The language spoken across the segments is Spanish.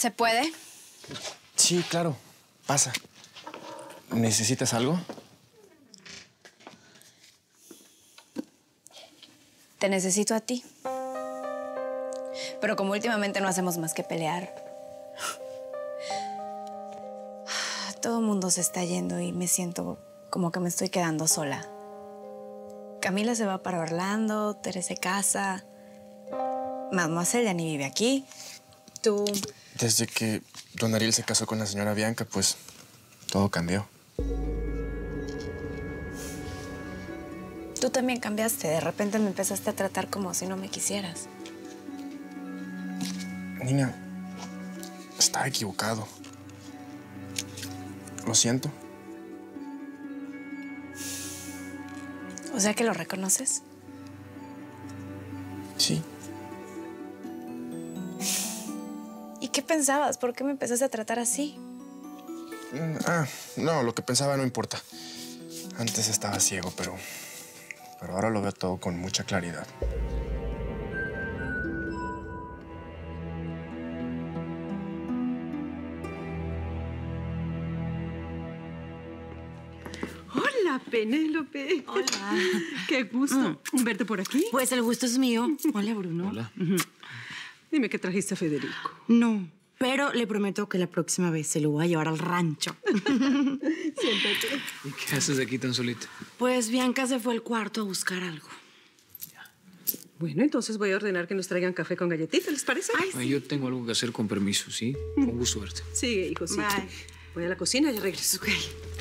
¿Se puede? Sí, claro. Pasa. ¿Necesitas algo? Te necesito a ti. Pero como últimamente no hacemos más que pelear, todo el mundo se está yendo y me siento como que me estoy quedando sola. Camila se va para Orlando, Teresa se casa. Mademoiselle ya ni vive aquí. Tú... Desde que don Ariel se casó con la señora Bianca, pues todo cambió. Tú también cambiaste. De repente me empezaste a tratar como si no me quisieras. Nina, estaba equivocado. Lo siento. O sea que lo reconoces. Sí. ¿Y qué pensabas? ¿Por qué me empezaste a tratar así? No, lo que pensaba no importa. Antes estaba ciego, pero ahora lo veo todo con mucha claridad. Hola, Penélope. Hola. Qué gusto verte por aquí. Pues el gusto es mío. Hola, Bruno. Hola. Dime qué trajiste a Federico. No, pero le prometo que la próxima vez se lo voy a llevar al rancho. Siéntate. ¿Y qué haces aquí tan solita? Pues Bianca se fue al cuarto a buscar algo. Bueno, entonces voy a ordenar que nos traigan café con galletitas, ¿les parece? Ay, Ay, yo tengo algo que hacer con permiso, ¿sí? Fue un gusto verte. Sigue, hijo, sí. Bye. Voy a la cocina y ya regreso. Ok.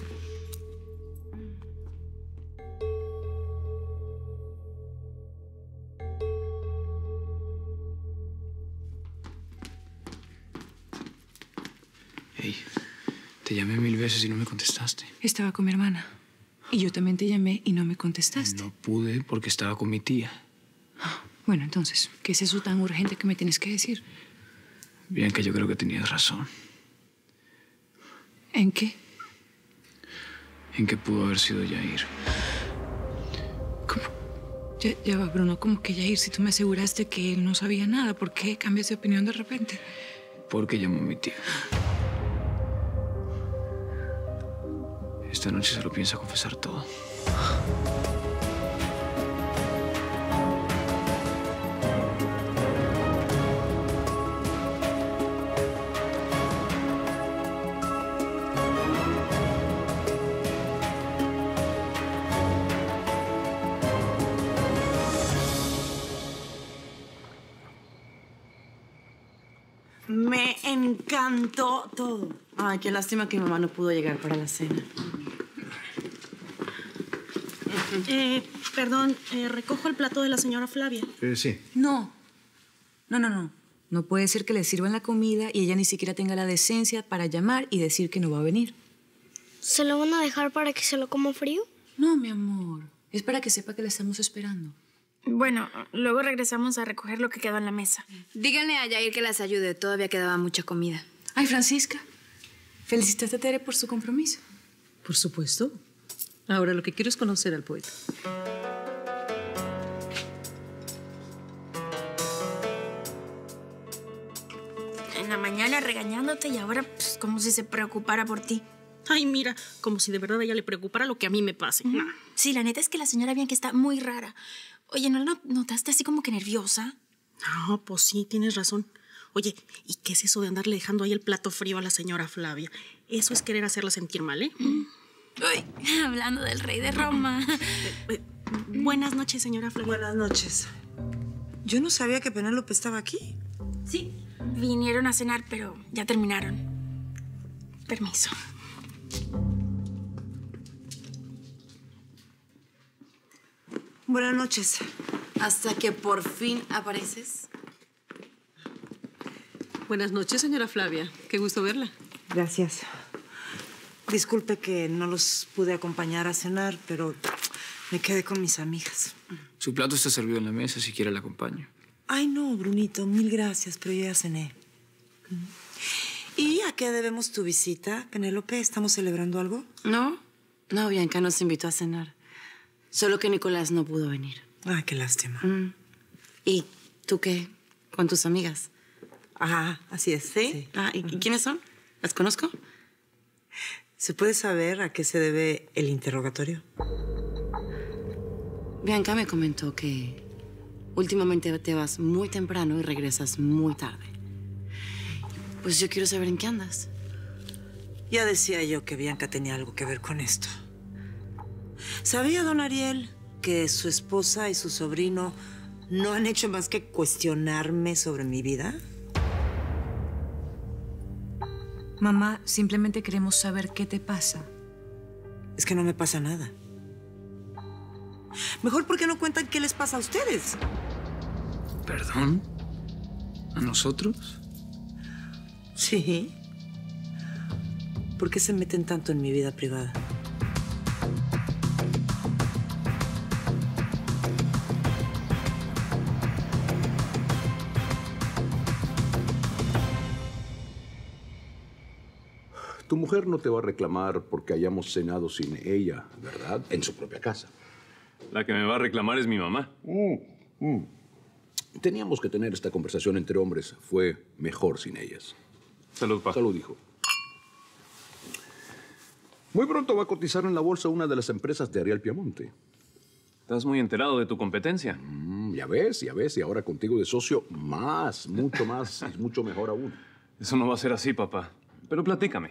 Hey, te llamé 1000 veces y no me contestaste. Estaba con mi hermana. Y yo también te llamé y no me contestaste. No pude porque estaba con mi tía. Bueno, entonces, ¿qué es eso tan urgente que me tienes que decir? Bien que yo creo que tenías razón. ¿En qué? En que pudo haber sido Yair. ¿Cómo? Ya va, Bruno, ¿cómo que Yair? Si tú me aseguraste que él no sabía nada, ¿por qué cambias de opinión de repente? Porque llamó a mi tía. Esta noche se lo piensa confesar todo. Me encantó todo. Ay, qué lástima que mi mamá no pudo llegar para la cena. Perdón, recojo el plato de la señora Flavia. Sí. No. No. No puede ser que le sirvan la comida y ella ni siquiera tenga la decencia para llamar y decir que no va a venir. ¿Se lo van a dejar para que se lo coma frío? No, mi amor. Es para que sepa que la estamos esperando. Bueno, luego regresamos a recoger lo que quedó en la mesa. Díganle a Yair que las ayude. Todavía quedaba mucha comida. Ay, Francisca. Felicitaste a Tere por su compromiso. Por supuesto. Ahora lo que quiero es conocer al poeta. En la mañana regañándote y ahora pues, como si se preocupara por ti. Ay, mira, como si de verdad a ella le preocupara lo que a mí me pase. No. Sí, la neta es que la señora Bianca está muy rara. Oye, ¿no la notaste así como que nerviosa? No, pues sí, tienes razón. Oye, ¿y qué es eso de andarle dejando ahí el plato frío a la señora Flavia? Eso es querer hacerla sentir mal, ¿eh? Uy, hablando del rey de Roma. Buenas noches, señora Flavia. Buenas noches. Yo no sabía que Penélope estaba aquí. Sí, vinieron a cenar, pero ya terminaron. Permiso. Buenas noches. Hasta que por fin apareces. Buenas noches, señora Flavia. Qué gusto verla. Gracias. Disculpe que no los pude acompañar a cenar, pero me quedé con mis amigas. Su plato está servido en la mesa, si quiere la acompaño. Ay, no, Brunito, mil gracias, pero yo ya cené. ¿Y a qué debemos tu visita, Penélope? ¿Estamos celebrando algo? No, Bianca nos invitó a cenar. Solo que Nicolás no pudo venir. Ah, qué lástima. ¿Y tú qué? ¿Con tus amigas? Ajá, así es. ¿Sí? Ah, ¿y quiénes son? ¿Las conozco? ¿Se puede saber a qué se debe el interrogatorio? Bianca me comentó que últimamente te vas muy temprano y regresas muy tarde. Pues yo quiero saber en qué andas. Ya decía yo que Bianca tenía algo que ver con esto. ¿Sabía, don Ariel, que su esposa y su sobrino no han hecho más que cuestionarme sobre mi vida? Mamá, simplemente queremos saber qué te pasa. Es que no me pasa nada. Mejor, ¿por qué no cuentan qué les pasa a ustedes? ¿Perdón? ¿A nosotros? Sí. ¿Por qué se meten tanto en mi vida privada? Tu mujer no te va a reclamar porque hayamos cenado sin ella, ¿verdad? En su propia casa. La que me va a reclamar es mi mamá. Teníamos que tener esta conversación entre hombres. Fue mejor sin ellas. Salud, pa. Salud, hijo. Muy pronto va a cotizar en la bolsa una de las empresas de Ariel Piamonte. ¿Estás muy enterado de tu competencia? Ya ves, ya ves. Y ahora contigo de socio, más, mucho más, y mucho mejor aún. Eso no va a ser así, papá. Pero platícame.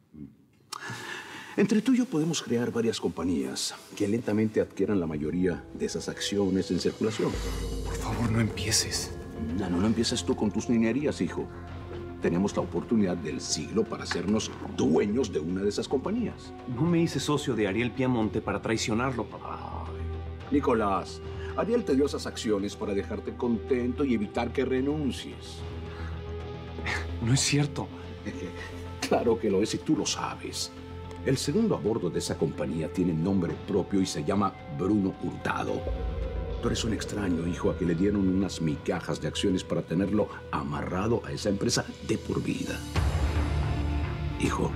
Entre tú y yo podemos crear varias compañías que lentamente adquieran la mayoría de esas acciones en circulación. Por favor, no empieces. No empieces tú con tus niñerías, hijo. Tenemos la oportunidad del siglo para hacernos dueños de una de esas compañías. No me hice socio de Ariel Piamonte para traicionarlo, papá. Ay, Nicolás, Ariel te dio esas acciones para dejarte contento y evitar que renuncies. No es cierto. Claro que lo es y tú lo sabes. El segundo a bordo de esa compañía tiene nombre propio y se llama Bruno Hurtado. Tú eres un extraño, hijo, a que le dieron unas migajas de acciones para tenerlo amarrado a esa empresa de por vida. Hijo,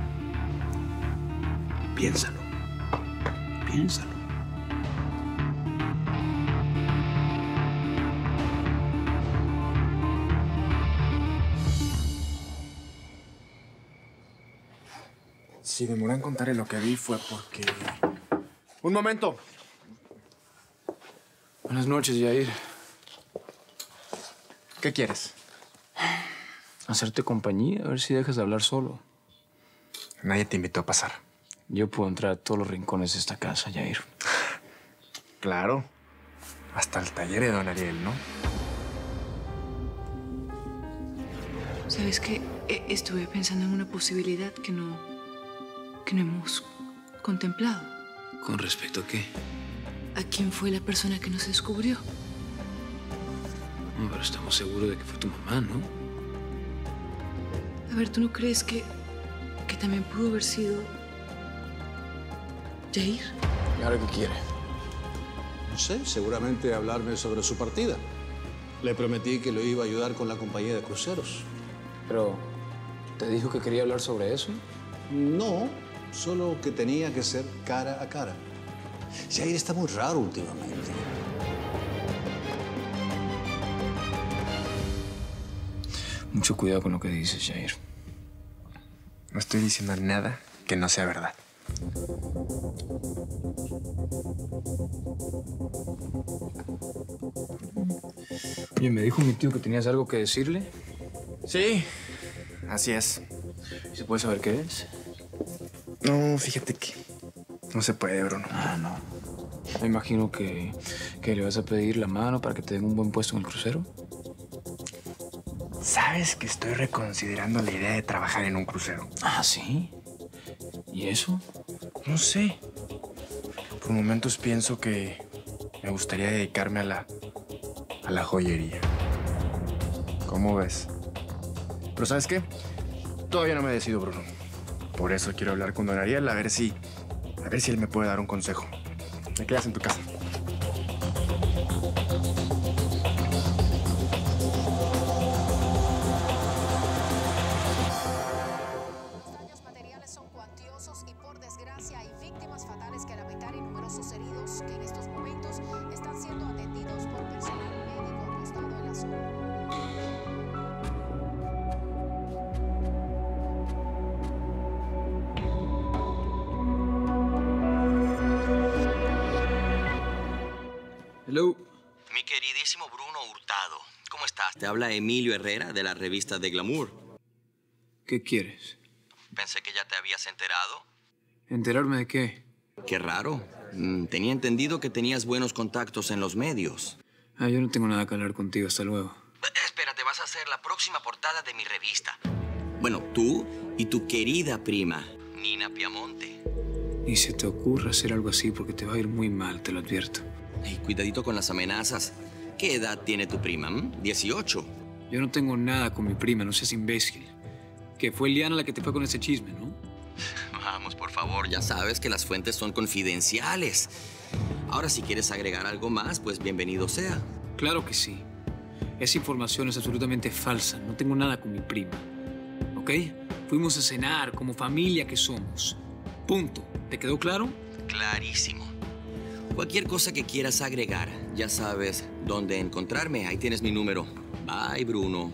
piénsalo. Piénsalo. Si demoré en contarle lo que vi fue porque... ¡Un momento! Buenas noches, Yair. ¿Qué quieres? Hacerte compañía, a ver si dejas de hablar solo. Nadie te invitó a pasar. Yo puedo entrar a todos los rincones de esta casa, Yair. Claro. Hasta el taller de don Ariel, ¿no? ¿Sabes qué? Estuve pensando en una posibilidad que no hemos contemplado. ¿Con respecto a qué? ¿A quién fue la persona que nos descubrió? No, pero estamos seguros de que fue tu mamá, ¿no? A ver, ¿tú no crees que también pudo haber sido Yair? ¿Y ahora qué quiere? No sé, seguramente hablarme sobre su partida. Le prometí que lo iba a ayudar con la compañía de cruceros. Pero, ¿te dijo que quería hablar sobre eso? No, solo que tenía que ser cara a cara. Yair está muy raro últimamente. Mucho cuidado con lo que dices, Yair. No estoy diciendo nada que no sea verdad. Oye, me dijo mi tío que tenías algo que decirle. Sí, así es. ¿Se puede saber qué es? No, fíjate que no se puede, Bruno. Ah, no. Me imagino que le vas a pedir la mano para que te den un buen puesto en el crucero. ¿Sabes que estoy reconsiderando la idea de trabajar en un crucero? Ah, ¿sí? ¿Y eso? No sé. Por momentos pienso que me gustaría dedicarme a la joyería. ¿Cómo ves? Pero ¿sabes qué? Todavía no me decido, Bruno. Por eso quiero hablar con don Ariel a ver si él me puede dar un consejo. ¿Me quedas en tu casa? Los daños materiales son cuantiosos y por desgracia hay víctimas fatales que lamentar y numerosos heridos que en estos momentos están siendo atendidos por personal médico apostado en la zona. Te habla Emilio Herrera de la revista de Glamour. ¿Qué quieres? Pensé que ya te habías enterado. ¿Enterarme de qué? Qué raro. Tenía entendido que tenías buenos contactos en los medios. Yo no tengo nada que hablar contigo. Hasta luego. Espérate, vas a hacer la próxima portada de mi revista. Bueno, tú y tu querida prima, Nina Piamonte. Ni se te ocurra hacer algo así porque te va a ir muy mal, te lo advierto. Hey, cuidadito con las amenazas. ¿Qué edad tiene tu prima? 18. Yo no tengo nada con mi prima, no seas imbécil. Que fue Eliana la que te fue con ese chisme, ¿no? Vamos, por favor, ya sabes que las fuentes son confidenciales. Ahora, si quieres agregar algo más, pues bienvenido sea. Claro que sí. Esa información es absolutamente falsa. No tengo nada con mi prima. ¿Ok? Fuimos a cenar como familia que somos. Punto. ¿Te quedó claro? Clarísimo. Cualquier cosa que quieras agregar, ya sabes dónde encontrarme. Ahí tienes mi número. Bye, Bruno.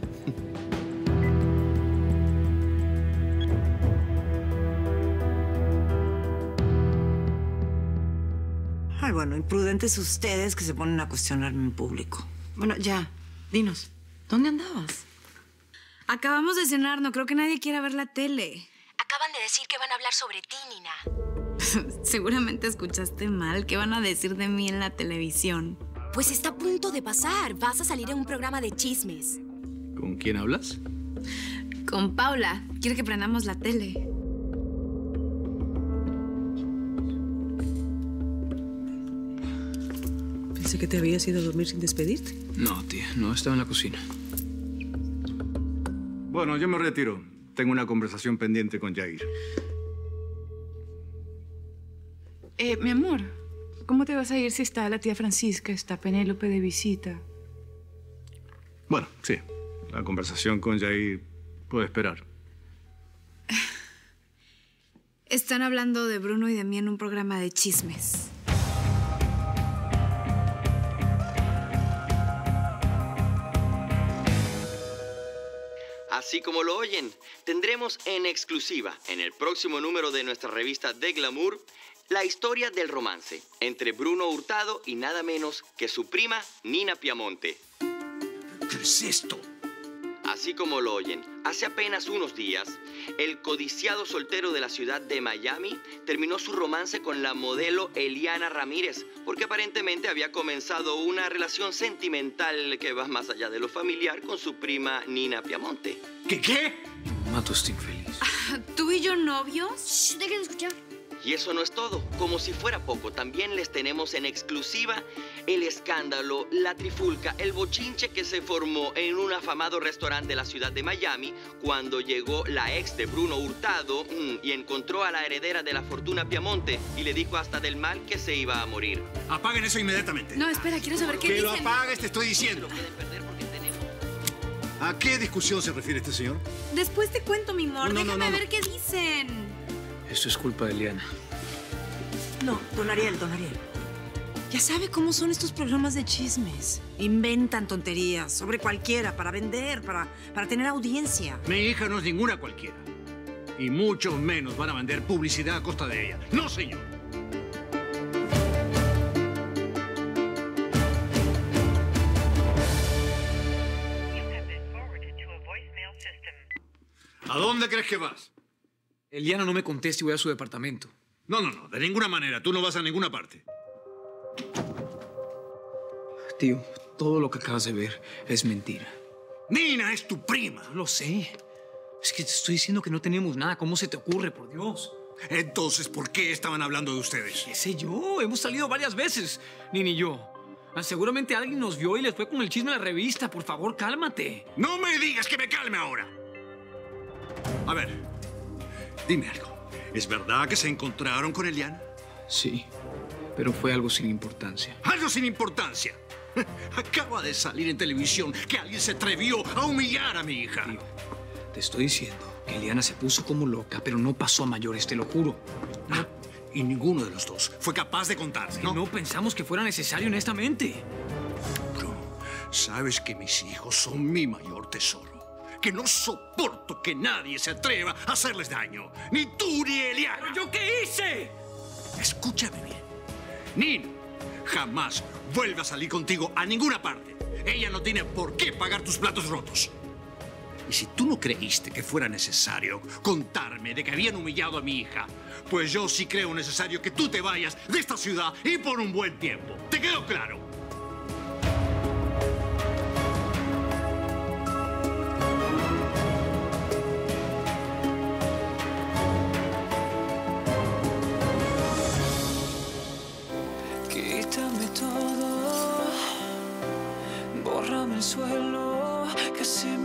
Ay, bueno, imprudentes ustedes que se ponen a cuestionarme en público. Bueno, ya, dinos, ¿dónde andabas? Acabamos de cenar, no creo que nadie quiera ver la tele. Acaban de decir que van a hablar sobre ti, Nina. Seguramente escuchaste mal. ¿Qué van a decir de mí en la televisión? Pues está a punto de pasar. Vas a salir en un programa de chismes. ¿Con quién hablas? Con Paula. Quiere que prendamos la tele. Pensé que te habías ido a dormir sin despedirte. No, tía, no, estaba en la cocina. Bueno, yo me retiro. Tengo una conversación pendiente con Jair. Mi amor, ¿cómo te vas a ir si está la tía Francisca, está Penélope de visita? Bueno, sí. La conversación con Jair puede esperar. Están hablando de Bruno y de mí en un programa de chismes. Así como lo oyen, tendremos en exclusiva, en el próximo número de nuestra revista de Glamour, la historia del romance entre Bruno Hurtado y nada menos que su prima Nina Piamonte. ¿Qué es esto? Así como lo oyen, hace apenas unos días, el codiciado soltero de la ciudad de Miami terminó su romance con la modelo Eliana Ramírez, porque aparentemente había comenzado una relación sentimental que va más allá de lo familiar con su prima Nina Piamonte. ¿Qué? Mato a este infeliz. ¿Tú y yo novios? Shh, dejen de escuchar. Y eso no es todo. Como si fuera poco, también les tenemos en exclusiva el escándalo, la trifulca, el bochinche que se formó en un afamado restaurante de la ciudad de Miami cuando llegó la ex de Bruno Hurtado y encontró a la heredera de la fortuna Piamonte y le dijo hasta del mal que se iba a morir. Apaguen eso inmediatamente. No, espera, quiero saber qué dicen. Que lo apagues, te estoy diciendo. ¿A qué discusión se refiere este señor? Después te cuento, mi amor. Déjame ver qué dicen. Esto es culpa de Eliana. No, don Ariel. Ya sabe cómo son estos programas de chismes. Inventan tonterías sobre cualquiera para vender, para tener audiencia. Mi hija no es ninguna cualquiera. Y mucho menos van a vender publicidad a costa de ella. ¡No, señor! ¿A dónde crees que vas? Eliana no me contesta y voy a su departamento. No, de ninguna manera. Tú no vas a ninguna parte. Tío, todo lo que acabas de ver es mentira. Nina es tu prima. Lo sé. Es que te estoy diciendo que no tenemos nada. ¿Cómo se te ocurre, por Dios? Entonces, ¿por qué estaban hablando de ustedes? ¿Qué sé yo? Hemos salido varias veces, Nina y yo. Seguramente alguien nos vio y les fue con el chisme a la revista. Por favor, cálmate. No me digas que me calme ahora. A ver, dime algo. ¿Es verdad que se encontraron con Eliana? Sí, pero fue algo sin importancia. ¡Algo sin importancia! Acaba de salir en televisión que alguien se atrevió a humillar a mi hija. Tío, te estoy diciendo que Eliana se puso como loca, pero no pasó a mayores, te lo juro. No. Y ninguno de los dos fue capaz de contarse, ¿no? No pensamos que fuera necesario, honestamente. Bruno, sabes que mis hijos son mi mayor tesoro. Que no soporto que nadie se atreva a hacerles daño. Ni tú ni Eliana. ¿Pero yo qué hice? Escúchame bien. Nina jamás vuelve a salir contigo a ninguna parte. Ella no tiene por qué pagar tus platos rotos. Y si tú no creíste que fuera necesario contarme de que habían humillado a mi hija, pues yo sí creo necesario que tú te vayas de esta ciudad y por un buen tiempo. ¿Te quedó claro? Quítame todo, bórrame el suelo, que se me